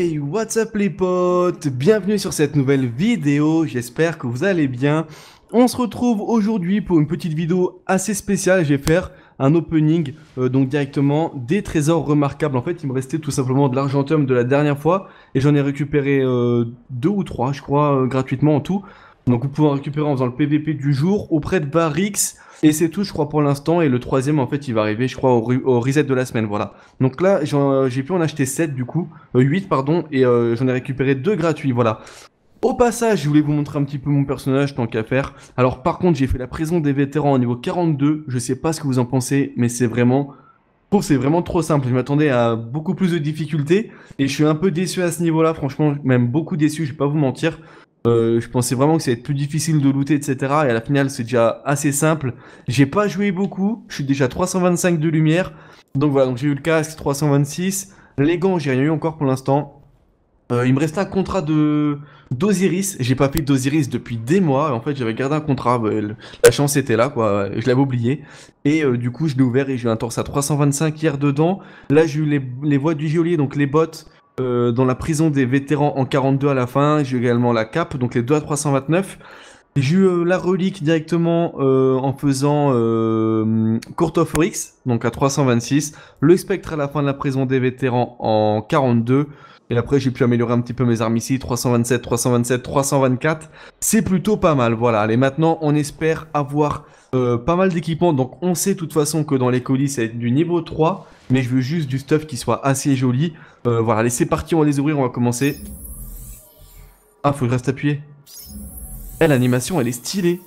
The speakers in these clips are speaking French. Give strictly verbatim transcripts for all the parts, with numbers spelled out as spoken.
Hey, what's up les potes? Bienvenue sur cette nouvelle vidéo, j'espère que vous allez bien. On se retrouve aujourd'hui pour une petite vidéo assez spéciale. Je vais faire un opening, euh, donc directement des trésors remarquables. En fait, il me restait tout simplement de l'argentium de la dernière fois et j'en ai récupéré euh, deux ou trois, je crois, euh, gratuitement en tout. Donc vous pouvez en récupérer en faisant le P V P du jour auprès de Varix. Et c'est tout, je crois, pour l'instant. Et le troisième, en fait, il va arriver, je crois, au, re- au reset de la semaine. Voilà. Donc là, j'en- j'ai pu en acheter sept du coup. Euh, huit, pardon. Et euh, j'en ai récupéré deux gratuits. Voilà. Au passage, je voulais vous montrer un petit peu mon personnage, tant qu'à faire. Alors, par contre, j'ai fait la prison des vétérans au niveau quarante-deux. Je sais pas ce que vous en pensez, mais c'est vraiment. Je trouve que c'est vraiment trop simple. Je m'attendais à beaucoup plus de difficultés. Et je suis un peu déçu à ce niveau-là. Franchement, même beaucoup déçu, je vais pas vous mentir. Euh, je pensais vraiment que ça allait être plus difficile de looter, et cetera. Et à la finale, c'est déjà assez simple. J'ai pas joué beaucoup. Je suis déjà trois cent vingt-cinq de lumière. Donc voilà, donc j'ai eu le casque trois cent vingt-six. Les gants, j'ai rien eu encore pour l'instant. Euh, il me restait un contrat de d'Osiris. J'ai pas fait d'Osiris depuis des mois. En fait, j'avais gardé un contrat. Bah, le- la chance était là, quoi. Je l'avais oublié. Et euh, du coup, je l'ai ouvert et j'ai eu un torse à trois cent vingt-cinq hier dedans. Là, j'ai eu les, les voies du geôlier, donc les bottes euh, dans la prison des vétérans en quarante-deux à la fin. J'ai eu également la cape, donc les deux à trois cent vingt-neuf. J'ai eu euh, la relique directement euh, en faisant euh, Court of Oryx, donc à trois cent vingt-six. Le spectre à la fin de la prison des vétérans en quarante-deux. Et après, j'ai pu améliorer un petit peu mes armes ici. trois cent vingt-sept, trois cent vingt-sept, trois cent vingt-quatre. C'est plutôt pas mal. Voilà. Allez, maintenant, on espère avoir euh, pas mal d'équipements. Donc, on sait de toute façon que dans les colis, ça va être du niveau trois. Mais je veux juste du stuff qui soit assez joli. Euh, voilà. Allez, c'est parti. On va les ouvrir. On va commencer. Ah, faut que je reste appuyé. Eh, l'animation, elle est stylée.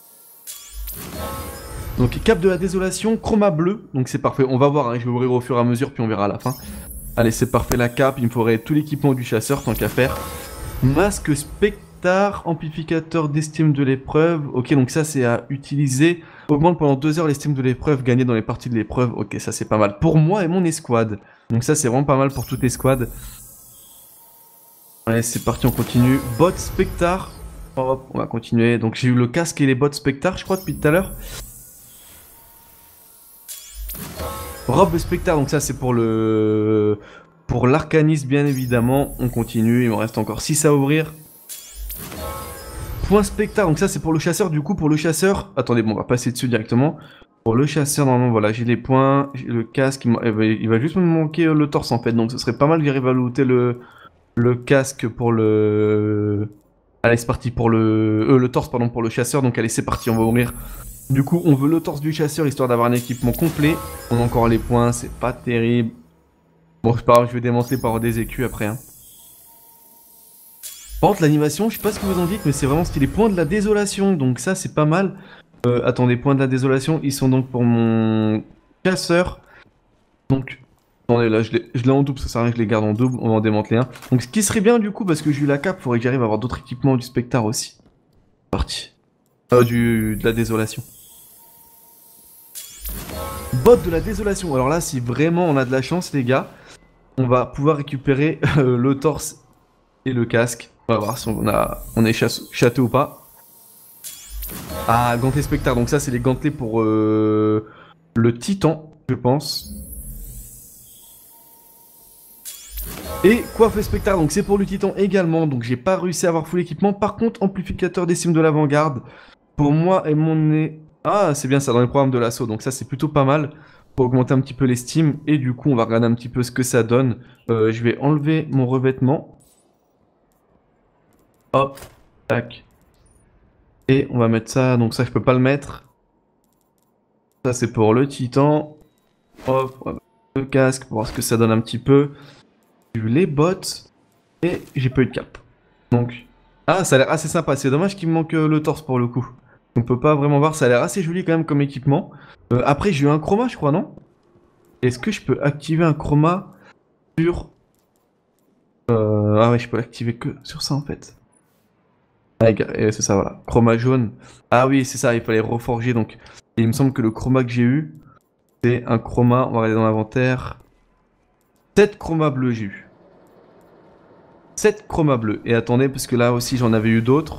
Donc, cap de la désolation, chroma bleu. Donc, c'est parfait. On va voir. Hein. Je vais ouvrir au fur et à mesure, puis on verra à la fin. Allez, c'est parfait, la cape. Il me faudrait tout l'équipement du chasseur, tant qu'à faire. Masque spectar, amplificateur d'estime de l'épreuve. Ok, donc ça, c'est à utiliser. Augmente pendant deux heures l'estime de l'épreuve gagnée dans les parties de l'épreuve. Ok, ça, c'est pas mal. Pour moi et mon escouade. Donc ça, c'est vraiment pas mal pour toute l'escouade. Allez, c'est parti, on continue. Bot spectar. Hop, on va continuer. Donc, j'ai eu le casque et les bots spectar, je crois, depuis tout à l'heure. Robe spectar, donc ça c'est pour le pour l'arcaniste bien évidemment. On continue, il me reste encore six à ouvrir. Point spectar, donc ça c'est pour le chasseur. Du coup pour le chasseur, attendez, bon on va passer dessus directement. Pour le chasseur normalement voilà, j'ai les points, j'ai le casque, il, va, il va juste me manquer le torse en fait. Donc ce serait pas mal que j'arrive à looter le le casque pour le. Allez c'est parti pour le euh, le torse pardon pour le chasseur. Donc allez c'est parti, on va ouvrir. Du coup, on veut le torse du chasseur histoire d'avoir un équipement complet. On a encore les points, c'est pas terrible. Bon, c'est pas grave, je vais démanteler par des écus après. Hein. Par contre, l'animation, je sais pas ce que vous en dites, mais c'est vraiment stylé. Points de la désolation, donc ça, c'est pas mal. Euh, attendez, points de la désolation, ils sont donc pour mon chasseur. Donc, attendez, là, je l'ai en double, ça sert à rien que je les garde en double. On va en démanteler un. Donc, ce qui serait bien, du coup, parce que j'ai eu la cape, faudrait que j'arrive à avoir d'autres équipements du spectre aussi. Parti. Euh, du, de la désolation. Bot de la désolation. Alors là, si vraiment on a de la chance, les gars, on va pouvoir récupérer euh, le torse et le casque. On va voir si on, a, on est châté ou pas. Ah, gantelet spectre. Donc ça, c'est les gantelets pour euh, le titan, je pense. Et coiffe spectre. Donc c'est pour le titan également. Donc j'ai pas réussi à avoir full équipement. Par contre, amplificateur d'estime de l'avant-garde. Pour moi et mon nez. Ah, c'est bien ça, dans les programmes de l'assaut. Donc ça, c'est plutôt pas mal pour augmenter un petit peu l'estime. Et du coup, on va regarder un petit peu ce que ça donne. Euh, je vais enlever mon revêtement. Hop, tac. Et on va mettre ça. Donc ça, je peux pas le mettre. Ça, c'est pour le titan. Hop, on va mettre le casque pour voir ce que ça donne un petit peu. J'ai eu les bottes. Et j'ai pas eu de cap. Donc... Ah, ça a l'air assez sympa. C'est dommage qu'il me manque euh, le torse pour le coup. On peut pas vraiment voir, ça a l'air assez joli quand même comme équipement. Euh, après, j'ai eu un chroma, je crois, non? Est-ce que je peux activer un chroma sur... Euh... Ah ouais, je peux l'activer que sur ça en fait. Ah, c'est ça, voilà. Chroma jaune. Ah oui, c'est ça, il fallait reforger donc. Et il me semble que le chroma que j'ai eu, c'est un chroma, on va regarder dans l'inventaire. sept chromas bleus j'ai eu. sept chromas bleus. Et attendez, parce que là aussi j'en avais eu d'autres.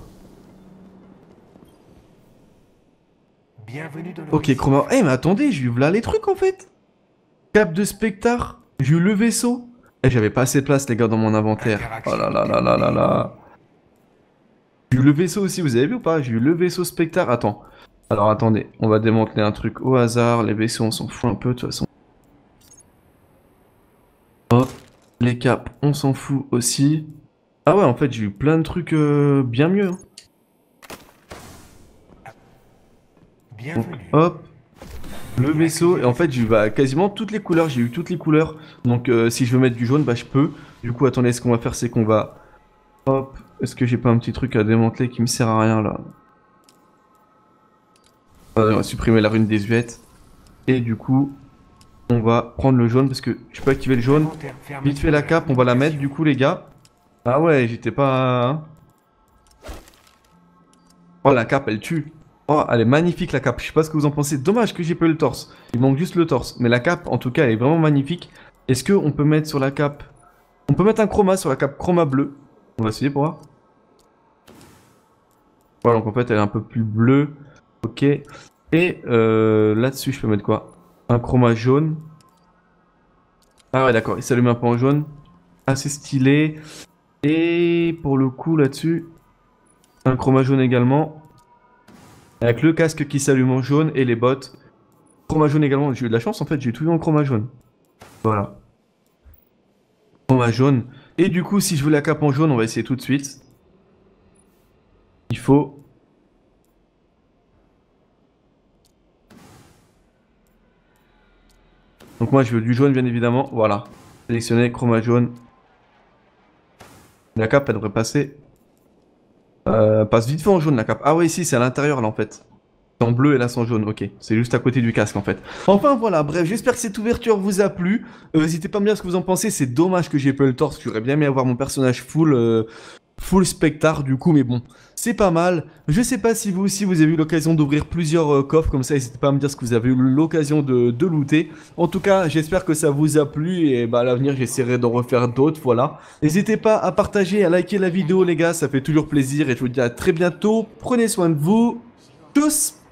Ok, chroma. Eh, mais attendez, j'ai eu là les trucs en fait. Cap de spectre. J'ai eu le vaisseau. Eh, j'avais pas assez de place, les gars, dans mon inventaire. Oh là là là là là là. J'ai eu le vaisseau aussi, vous avez vu ou pas? J'ai eu le vaisseau Spectre. Attends. Alors attendez, on va démanteler un truc au hasard. Les vaisseaux, on s'en fout un peu de toute façon. Hop. Les capes, on s'en fout aussi. Ah ouais, en fait, j'ai eu plein de trucs euh, bien mieux. Hein. Bon, hop. Le vaisseau, et en fait, j'ai eu bah, quasiment toutes les couleurs. J'ai eu toutes les couleurs. Donc, euh, si je veux mettre du jaune, bah, je peux. Du coup, attendez, ce qu'on va faire, c'est qu'on va. Hop. Est-ce que j'ai pas un petit truc à démanteler qui me sert à rien là? On va supprimer la rune désuète. Et du coup, on va prendre le jaune parce que je peux activer le jaune. Vite fait la cape, on va la mettre du coup, les gars. Ah ouais, j'étais pas. Hein. Oh, la cape, elle tue. Oh, elle est magnifique la cape. Je sais pas ce que vous en pensez. Dommage que j'ai pas eu le torse. Il manque juste le torse. Mais la cape, en tout cas, elle est vraiment magnifique. Est-ce qu'on peut mettre sur la cape. On peut mettre un chroma sur la cape chroma bleu. On va essayer pour voir. Voilà, donc en fait, elle est un peu plus bleue. Ok. Et euh, là-dessus, je peux mettre quoi? Un chroma jaune. Ah ouais, d'accord. Il s'allume un peu en jaune. Assez stylé. Et pour le coup, là-dessus, un chroma jaune également. Avec le casque qui s'allume en jaune et les bottes. Chroma jaune également. J'ai eu de la chance en fait, j'ai tout eu en chroma jaune. Voilà. Chroma jaune. Et du coup, si je veux la cape en jaune, on va essayer tout de suite. Il faut. Donc moi, je veux du jaune bien évidemment. Voilà. Sélectionner chroma jaune. La cape, elle devrait passer. Euh, passe vite fait en jaune la cape. Ah ouais, ici, c'est à l'intérieur là en fait. En bleu et là sans jaune, ok. C'est juste à côté du casque en fait. Enfin voilà, bref, j'espère que cette ouverture vous a plu. Euh, N'hésitez pas à me dire ce que vous en pensez. C'est dommage que j'ai pas eu le torse. J'aurais bien aimé avoir mon personnage full, euh, full spectre du coup, mais bon, c'est pas mal. Je sais pas si vous aussi vous avez eu l'occasion d'ouvrir plusieurs euh, coffres comme ça. N'hésitez pas à me dire ce que vous avez eu l'occasion de, de looter. En tout cas, j'espère que ça vous a plu et bah à l'avenir j'essaierai d'en refaire d'autres. Voilà. N'hésitez pas à partager, à liker la vidéo les gars, ça fait toujours plaisir et je vous dis à très bientôt. Prenez soin de vous. Tchuss!